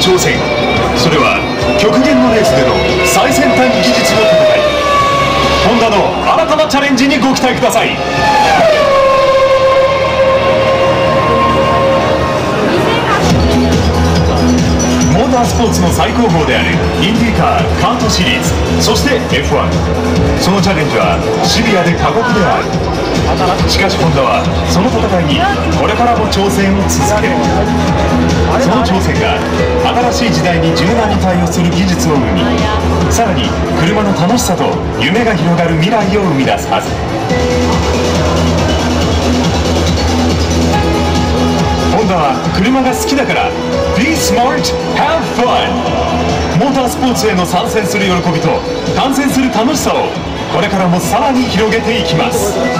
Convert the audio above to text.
挑戦、それは極限のレースでの最先端技術の戦い。ホンダの新たなチャレンジにご期待ください。モータースポーツの最高峰であるインディーカー、カートシリーズ、そして F1。 そのチャレンジはシビアで過酷である。しかしホンダはその戦いにこれからも挑戦を続ける。その挑戦が新しい時代に柔軟に対応する技術を生み、さらに車の楽しさと夢が広がる未来を生み出すはず。ホンダは車が好きだから Be smart, have fun。 モータースポーツへの参戦する喜びと観戦する楽しさをこれからもさらに広げていきます。